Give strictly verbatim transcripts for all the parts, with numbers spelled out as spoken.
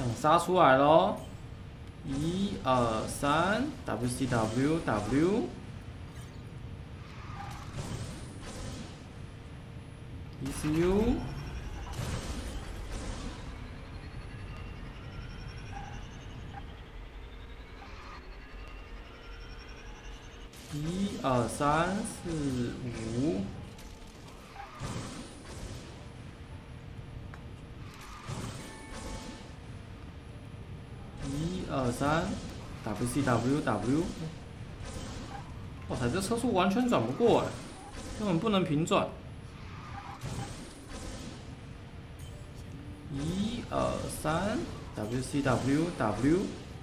杀出来喽！一二三 ，W C W W， E C U， 一二三四五。 一二三 ，W C W W， 哇塞，这车速完全转不过哎，根本不能平转。一二三 ，W C W W，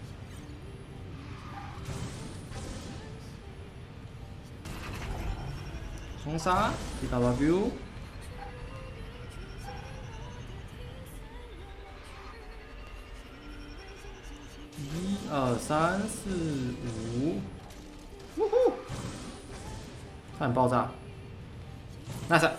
冲杀 C W。 一二三四五，呜呼！差点爆炸 ，nice。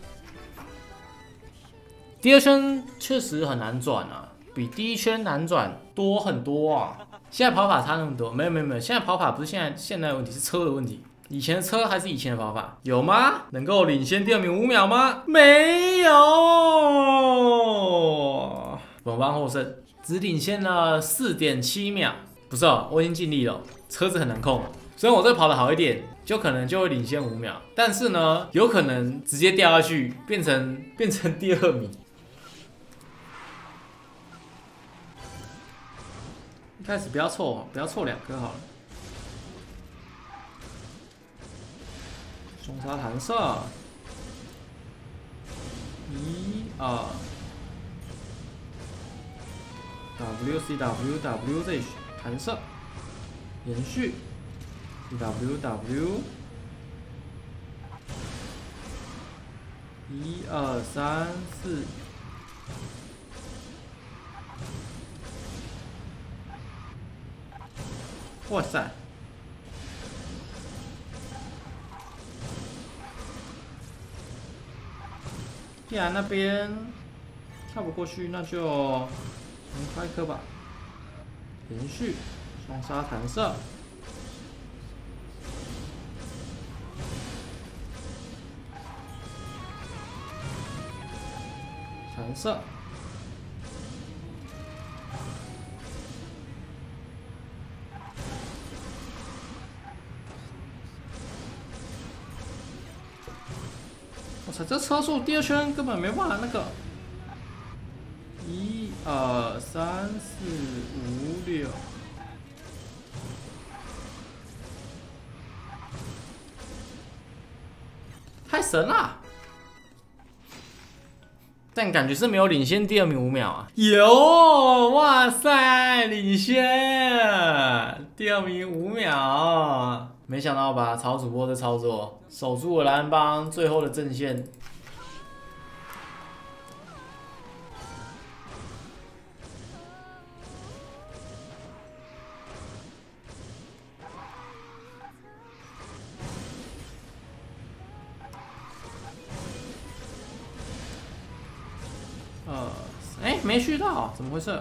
第二圈确实很难转啊，比第一圈难转多很多啊。现在跑法差那么多，没有没有没有，现在跑法不是现在现在的问题，是车的问题。以前的车还是以前的跑法，有吗？能够领先第二名五秒吗？没有，稳方获胜。 只领先了 四点七秒，不是哦，我已经尽力了，车子很难控了。虽然我这跑得好一点，就可能就会领先五秒，但是呢，有可能直接掉下去，变成变成第二名。一开始不要凑，不要凑两颗好了。双杀弹射，一二。 W C W W 这里弹射，延续 C W W， 一二三四，哇塞！既然那边跳不过去，那就。 重开颗吧，连续双杀弹射，弹射，我操，这车速第二圈根本没办法那个。 一二三四五六，太神了！但感觉是没有领先第二名五秒啊。有，哇塞，领先第二名五秒，没想到吧？曹主播的操作，守住了蓝帮最后的阵线。 呃，哎，没续到，怎么回事？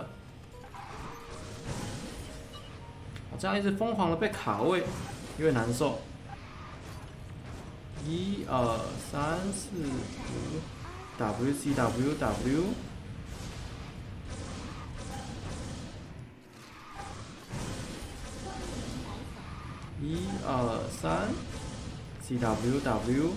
我这样一直疯狂的被卡位，有点难受。一二三四五 ，W C W W， 一二三 ，C W W，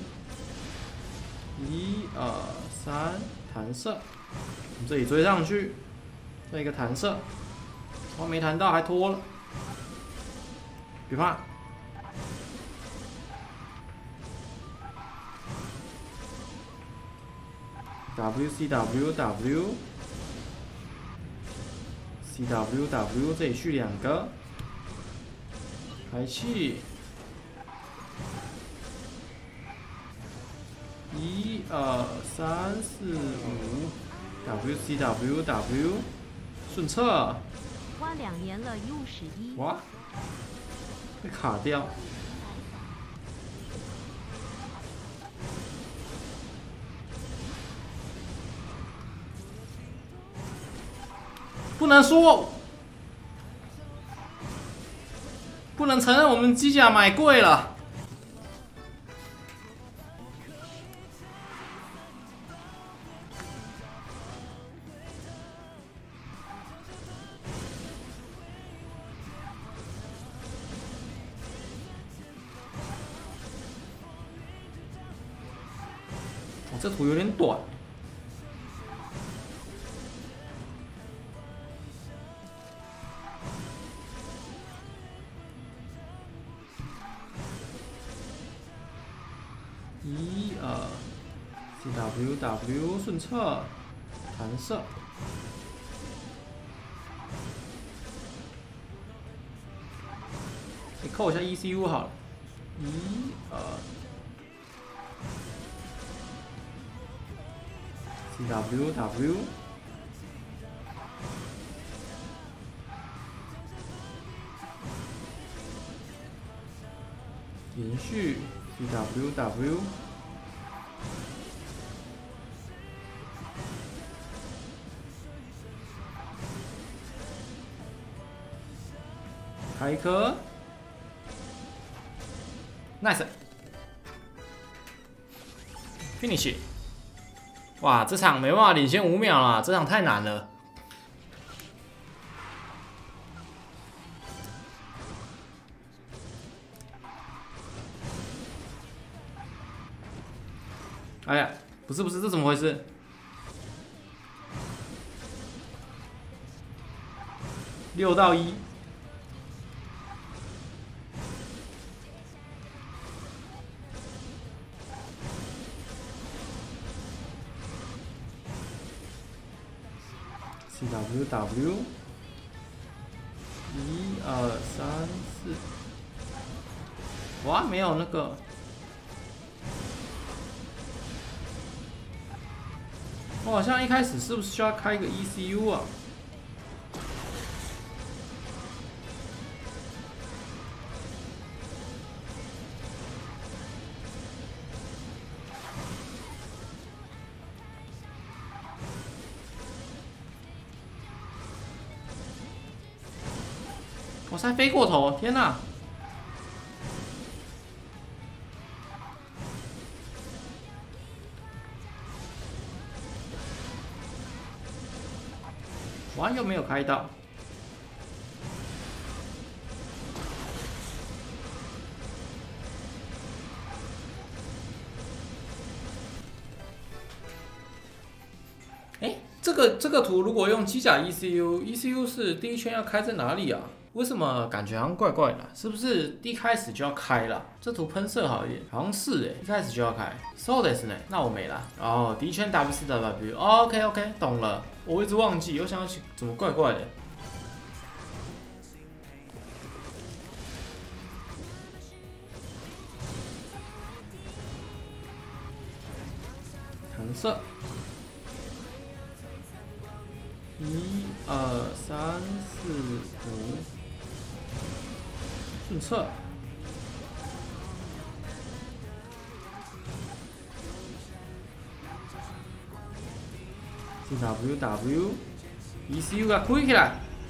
一二三，弹射。 我们这里追上去，这一个弹射，哦，没弹到还拖了，别怕。W C W W C W W 这里续两个，开气，一二三四五。 W C W W， 顺侧。 挖两年了 U 十一。 哇，被卡掉。 不能说，不能承认我们机甲买贵了。哦，这图有点短。 一二 ，C W W 顺侧弹射，你扣一下 E C U 好了。一二 ，C W W， 连续。 C W W， 开一颗 ，nice，finish， 哇，这场没办法领先五秒啦，这场太难了。 哎呀，不是不是，这怎么回事？六到一，C W W， 一二三四，哇，没有那个。 我好像一开始是不是需要开一个 E C U 啊？我才飞过头，天哪！ 哇，又没有开到。哎，这个这个图如果用机甲 E C U，E C U 是第一圈要开在哪里啊？为什么感觉好像怪怪的？是不是一开始就要开了？这图喷射好一点，好像是哎，一开始就要开。So this 呢？那我没了。哦，第一圈 W 四 W。OK OK， 懂了。我一直忘记，我想要怎么怪怪的。弹射。一二三四五。 顺侧 ，C W W，E C U 给它开起来。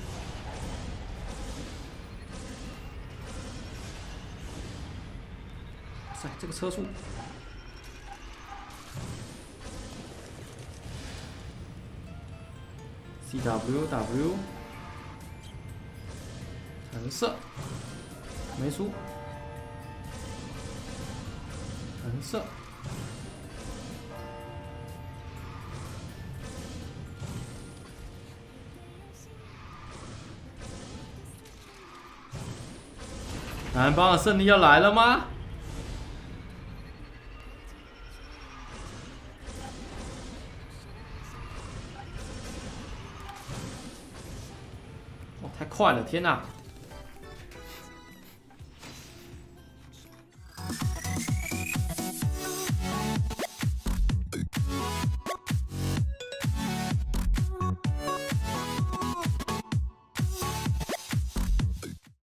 哇塞，这个车速。C W W， 弹射。 没输，弹射，南方的胜利要来了吗？哦，太快了，天哪！